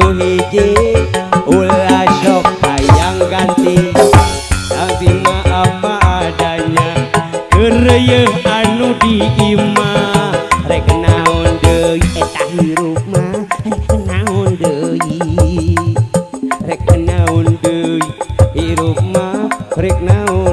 ku hiji ulah sok hayang ganti tapi mah apa adanya kereuyeun anu diimah rek naon deui eta hirup mah rek naon deui rek naon deui hirup mah rek naon